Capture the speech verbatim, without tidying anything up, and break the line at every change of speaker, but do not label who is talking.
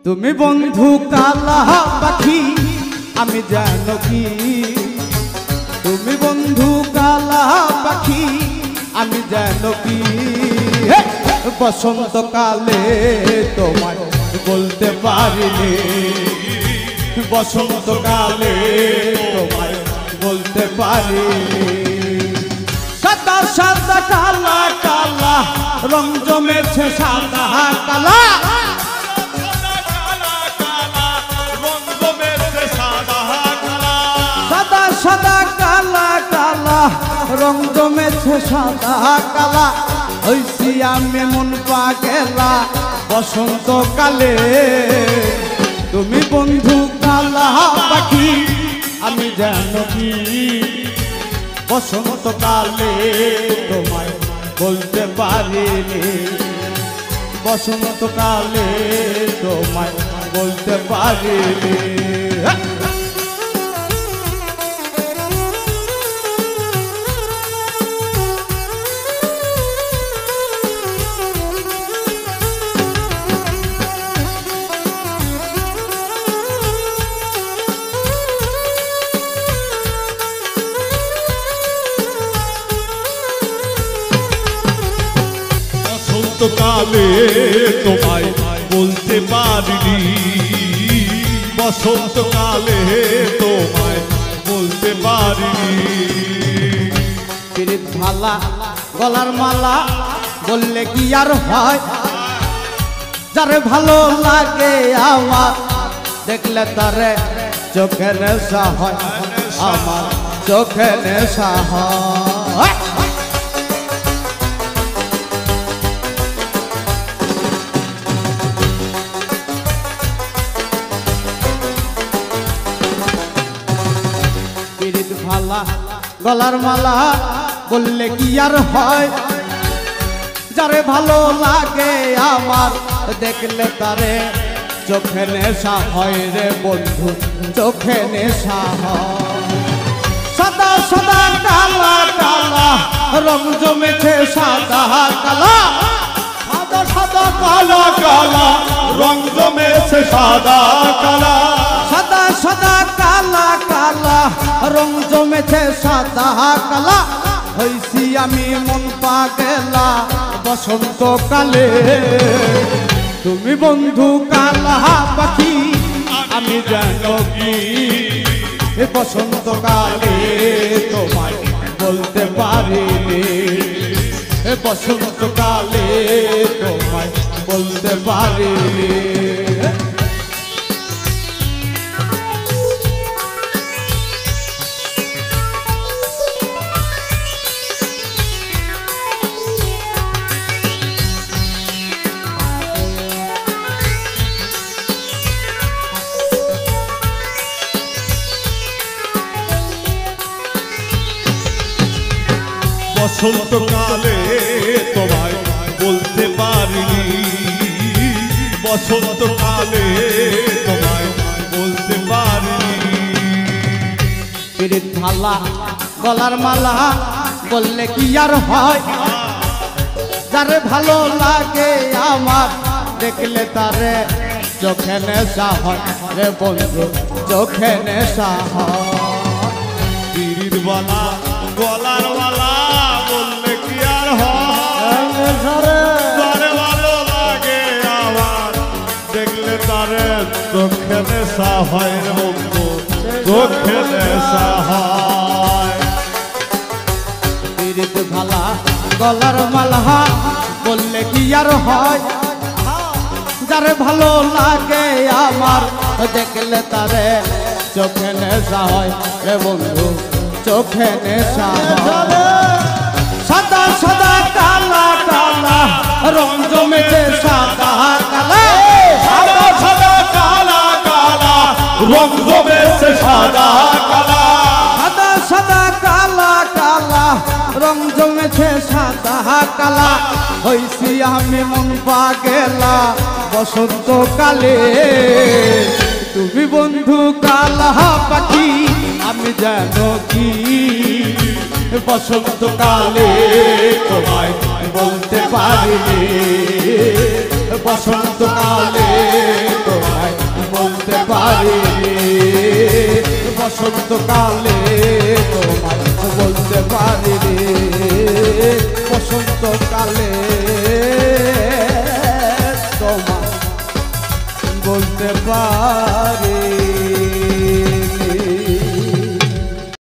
তুমি বন্ধু কালা পাখি আমি জানো কি, তুমি বন্ধু কালা পাখি আমি জানো কি, বসন্তকালে তোমায় বলতে পারিনি, বসন্তকালে তোমায় বলতে পারিনি। সাদা সাদা কালা কালা রং জমেছে সাদা কালা, সাদা সাদা কালা কালা রং জমেছে সাদা কালা, হইছি আমি মন পাগেলা বসন্তকালে। তুমি বন্ধু কালা পাখি আমি জানো কি, বসন্তকালে তোমায় বলতে পারিনি, বসন্তকালে তোমায় বলতে পারিনি।
বসন্তকালে তোমায় বলতে পারিনি, বসন্তকালে তোমায় বলতে পারিনি।
পিরিত ভালা গলার মালা বললে কি আর হয়, যারে ভালো লাগে আমার দেখলে তারে চোখে নেশা হয়, আমার চোখে নেশা হয়। ভালা গলার মালা বললে কি আর হয়, যারে ভালো লাগে আমার দেখলে তারে চোখে নেশা হয় রে বন্ধু, চোখে নেশা হয়। সাদা সাদা কালা কালা রং জমেছে সাদা কালা,
সাদা সাদা কালা কালা রং জমেছে সাদা কালা,
সাদা সাদা কালা কালা রং জমেছে সাদা কালা, হইছি আমি মন পাগেলা বসন্তকালে। তুমি বন্ধু কালা পাখি আমি জানো কি, বসন্তকালে তোমায় বলতে পারিনি, বসন্তকালে তোমায় বলতে পারিনি।
বসন্তকালে তোমায় বলতে পারিনি, বসন্তকালে তোমায় বলতে পারিনি।
পিরিত ভালা গলার মালা বললে কি আর হয়, যারে ভালো লাগে আমার দেখলে তারে চোখে নেশা হয় রে বন্ধু, চোখে নেশা হয়।
পিরিত বালা গলার মালা বললে কি আর হয়, যারে ভালো লাগে আমার দেখলে তারে চোখে নেশা হয় রে বন্ধু, চোখে নেশা হয়।
পিরিত ভালা গলার মালা বললে কি আর হয়, যারে ভালো লাগে আমার দেখলে তারে চোখে নেশা হয় রে বন্ধু, চোখে নেশা হয়। সাদা সাদা কালা কালা রং জমেছে সাদা কালা,
সাদা সাদা কালা কালা রং জমেছে সাদা কালা,
সাদা সাদা কালা কালা রং জমেছে সাদা কালা, হইছি আমি মন পাগেলা বসন্তকালে। তুমি বন্ধু কালা পাখি আমি জানো কি, বসন্তকালে তোমায় বলতে পারিনি, বসন্তকালে তোমায় পারি বসন্তকালে তোমায় বলতে পারি রে বসন্তকালে তোমায় বলতে পারি।